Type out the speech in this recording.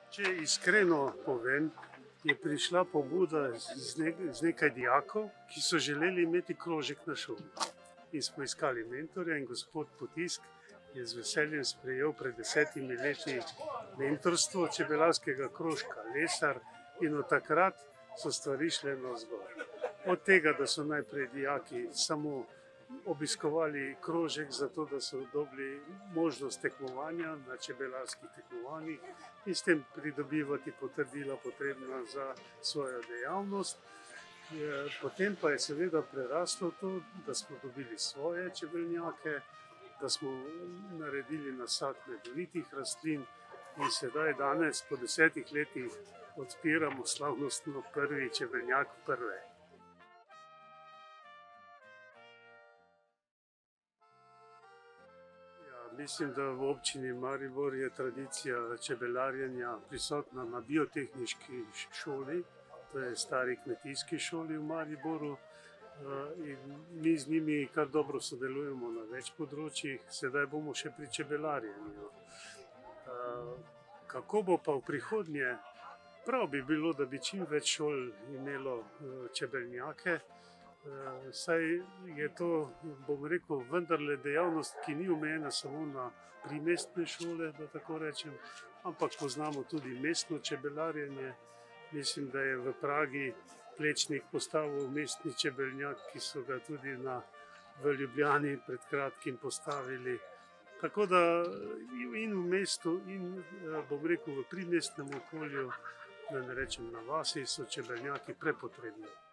Če iskreno povem, je prišla pobuda z nekaj dijakov, ki so želeli imeti krožek na šoli. In smo iskali mentorja in gospod Potisk je z veseljem sprejel pred 10 leti mentorstvo čebelarskega krožka Lesar in od takrat so stvari šle navzgor. Od tega, da so najprej dijaki samo obiskovali krožek, zato da so dobili možnost tekmovanja na čebelarskih tekmovanjih in s tem pridobivati potrdila potrebna za svojo dejavnost. Potem pa je seveda preraslo to, da smo dobili svoje čebelnjake, da smo naredili nasad medovitih rastlin in sedaj danes po 10 letih odpiramo slavnostno prvi čebelnjak Prve. Mislim, da v občini Maribor je tradicija čebelarjenja prisotna na biotehniški šoli, to je stari kmetijski šoli v Mariboru. In mi z njimi kar dobro sodelujemo na več področjih, sedaj bomo še pri čebelarjenju. Kako bo pa v prihodnje? Prav bi bilo, da bi čim več šol imelo čebelnjake, saj je to, bom rekel, vendarle dejavnost, ki ni omejena samo na primestne šole, da tako rečem, ampak poznamo tudi mestno čebelarjenje. Mislim, da je v Pragi Plečnik postavil mestni čebelnjak, ki so ga tudi v Ljubljani pred kratkim postavili. Tako da in v mestu in, bom rekel, v primestnem okolju, da ne rečem na vasi, so čebelnjaki prepotrebni.